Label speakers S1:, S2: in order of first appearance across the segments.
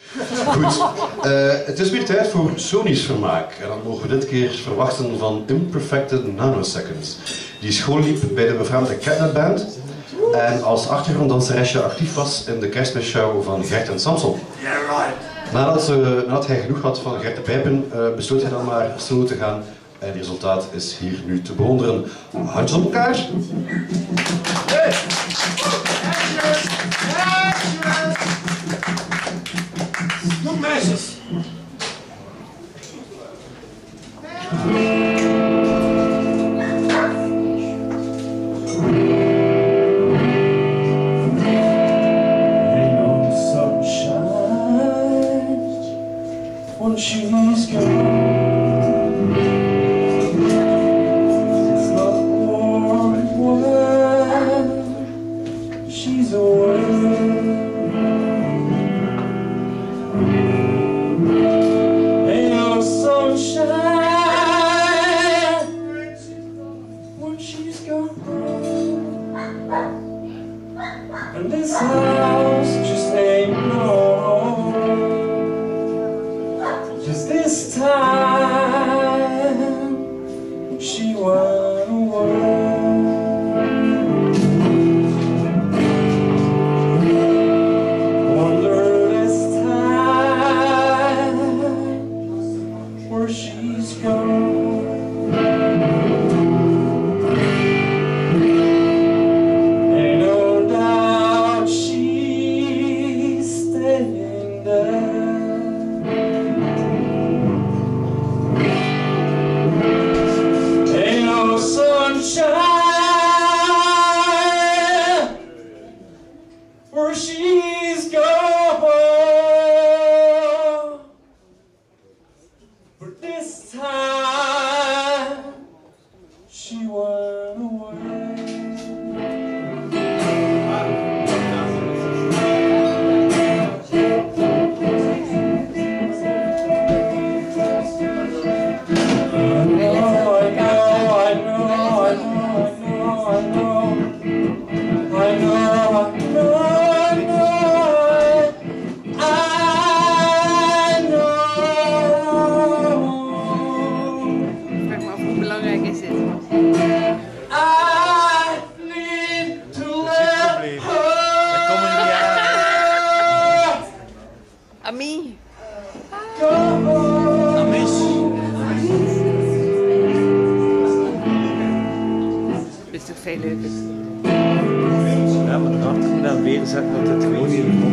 S1: Goed, het is weer tijd voor Sony's vermaak. En dan mogen we dit keer verwachten van Imperfected Nanoseconds. Die school liep bij de befaamde Catnet Band. En als achtergronddanseresje actief was in de kerstmisshow van Gert en Samson. Nadat hij genoeg had van Gert de Pijpen, besloot hij dan maar solo te gaan. En het resultaat is hier nu te bewonderen. Handjes op elkaar. Hey.
S2: Goed meisjes.
S3: She's gone. It's not warm world. She's away. Ain't no sunshine when she's gone. And this house just ain't no home. Just this time she went away. Wonder this time where she's gone. Ain't no doubt she's staying there. Sunshine where she's gone, but this time she went away.
S4: Ami.
S3: Amis.
S4: Dit is toch veel leuker.
S5: Ja, maar daarachter moet dan weer zeggen dat het gewoon niet komt.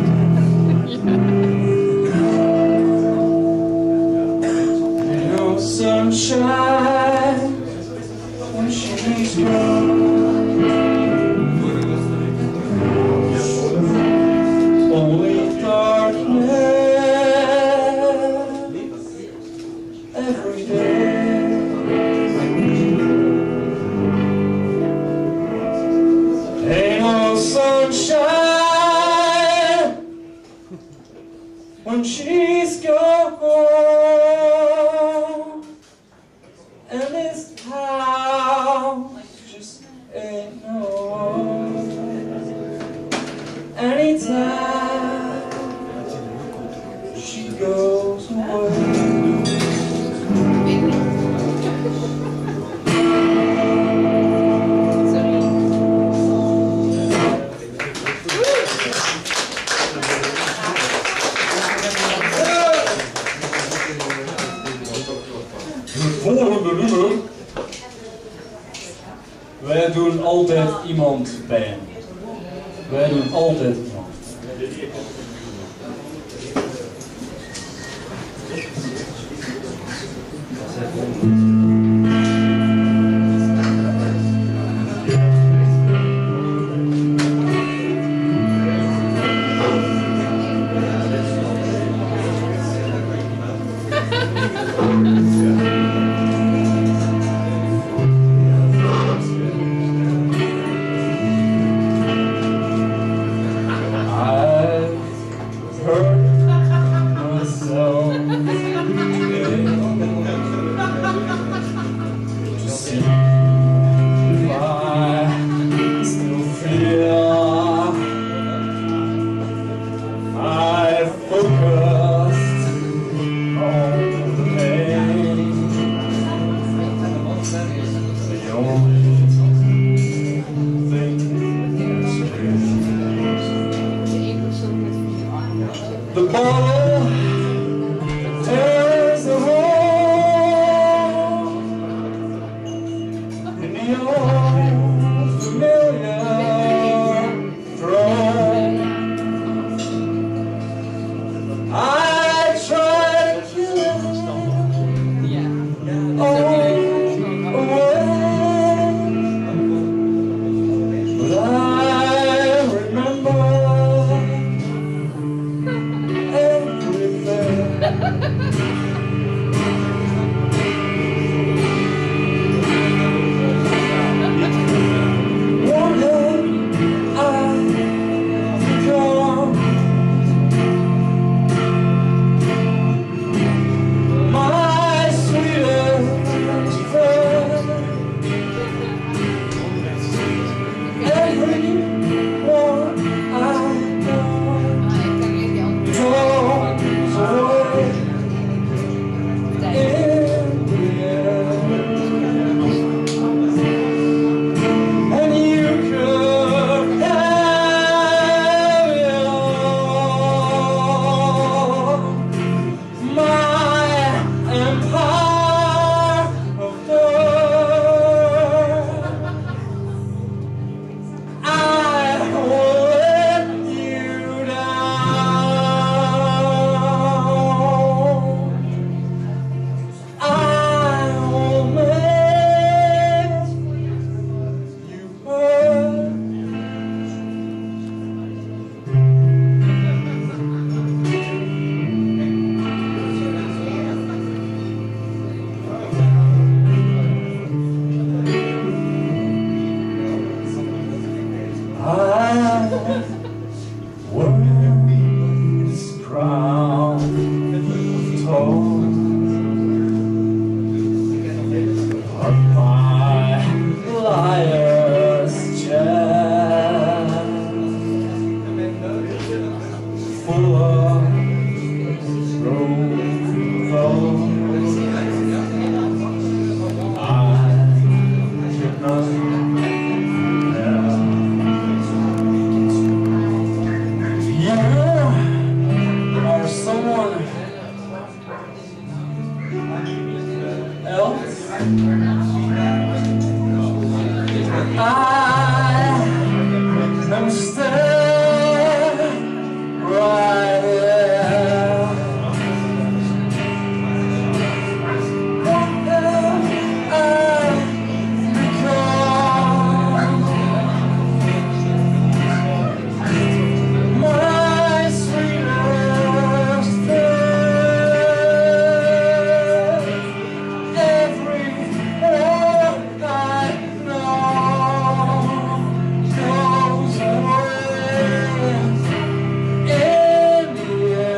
S3: No sunshine when she's gone. Only darkness every day. Ain't no sunshine when she's gone. And this house just ain't no home. Anytime she goes away. Het volgende nummer. Wij doen altijd iemand pijn. Wij doen altijd iemand. The bottle is a hole in the old familiar throne. I tried to kill it all away, but I remember I'm still right here. What have I become? My sweetest friend. Every word I know goes away in the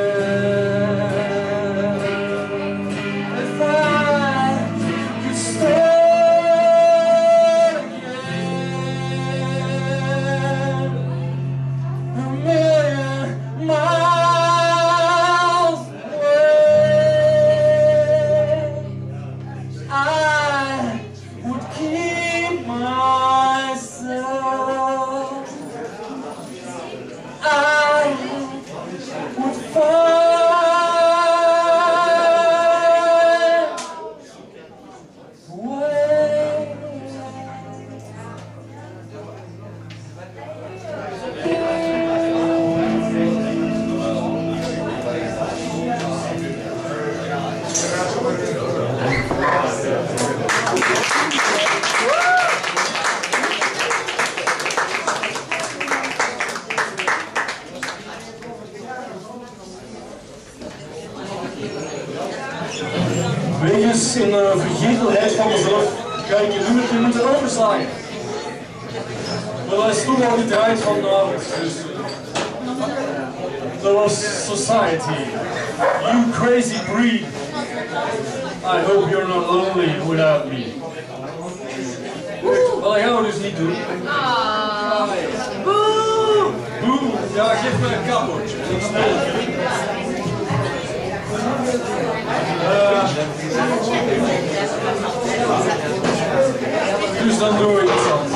S3: end. If I could start again, a million miles away, I would keep myself. I would find a way. Wegens een vergetelheid van mezelf ga ik een nummertje moeten overslaan. Maar dat is toch al gedraaid vanavond, dus... Dat was Society. You crazy breed. I hope you're not lonely without me. Wel, dat gaan we dus niet doen. Boe! Boe! Ja, geef me een kapotje. Ik speel het. Dus dan doen we iets anders.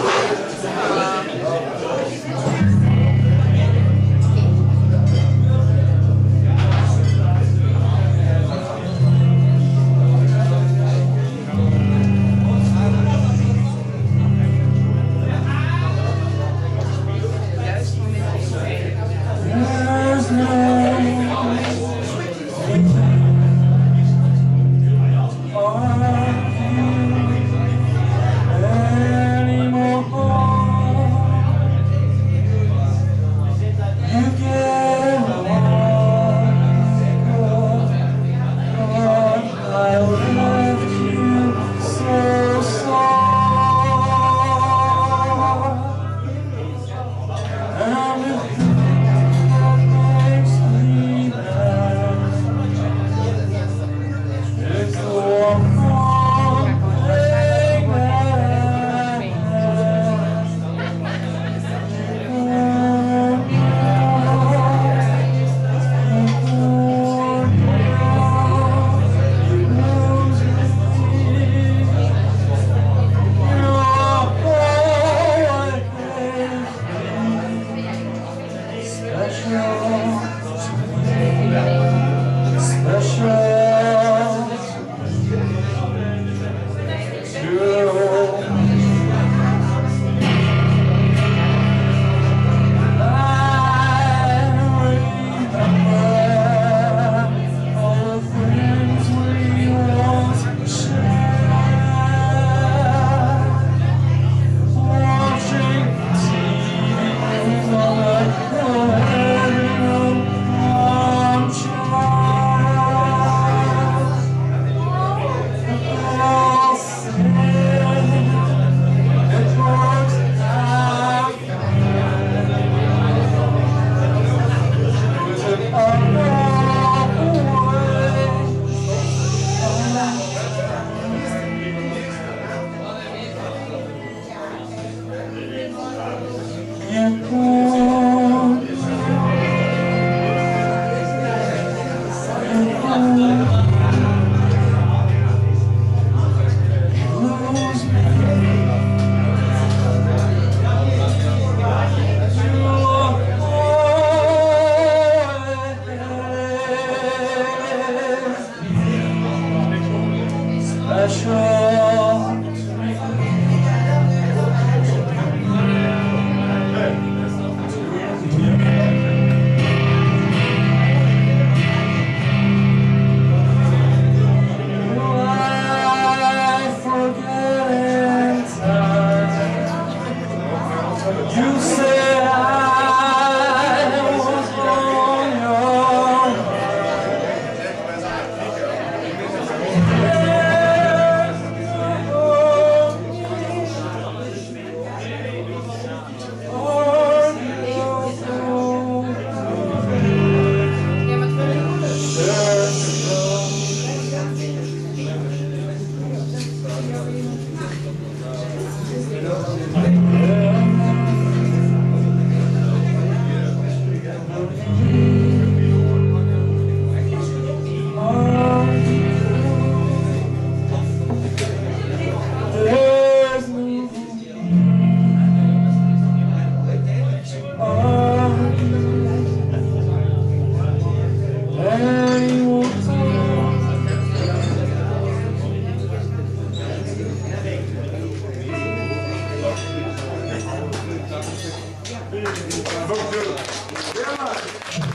S3: You said I was on your
S2: Ja.